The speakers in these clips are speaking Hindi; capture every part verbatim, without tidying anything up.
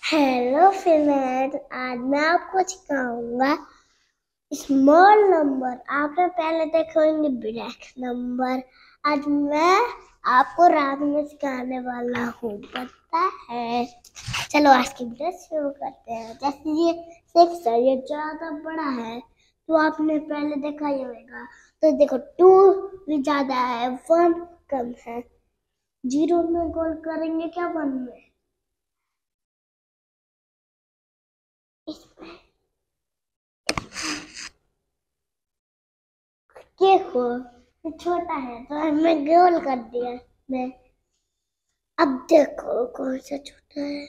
हेलो फ्रेंड्स, आज मैं आपको सिखाऊंगा स्मॉल नंबर। आपने पहले देखे होंगे ब्लैक नंबर। आज मैं आपको रात में सिखाने वाला हूँ, पता है। चलो आज की वीडियो शुरू करते हैं। जैसे ये सिक्स है, ये ज्यादा बड़ा है तो आपने पहले देखा ही होगा। तो देखो, टू भी ज्यादा है, वन कम है। जीरो में गोल करेंगे क्या, वन में? इसमें देखो छोटा है तो हमने गोल कर दिया मैं। अब देखो कौन सा छोटा है।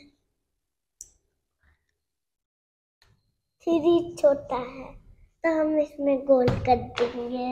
थ्री छोटा है तो हम इसमें गोल कर देंगे।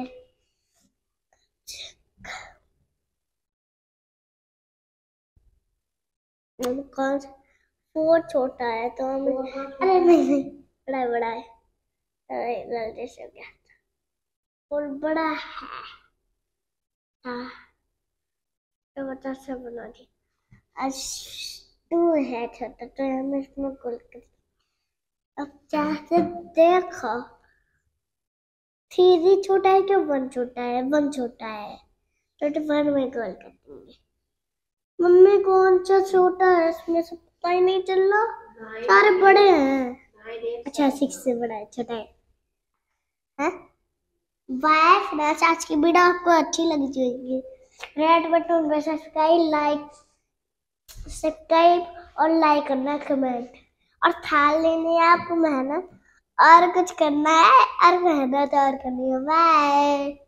कौन सा? फोर छोटा है तो हम अरे नहीं नहीं, बड़ा बड़ा है। अरे गलती से हो गया। और बड़ा है। हाँ, तो बता से बना दी। आज टू है छोटा तो हम इसमें गोल कर। अब जैसे देखो, थ्री छोटा है कि वन छोटा है? वन छोटा है तो वन में गोल कर देंगे। मम्मी कौन सा छोटा है इसमें से पता ही नहीं चल रहा। सारे बड़े हैं। अच्छा, सिक्स से बड़ा है, छोटा है। हैं? बाय फ्रेंड्स, आज की वीडियो आपको अच्छी लगी होगी। रेड बटन पे सब्सक्राइब लाइक सब्सक्राइब और लाइक करना, कमेंट और थाल लेनी है आपको। मेहनत और कुछ करना है और मेहनत और करनी है। बाय।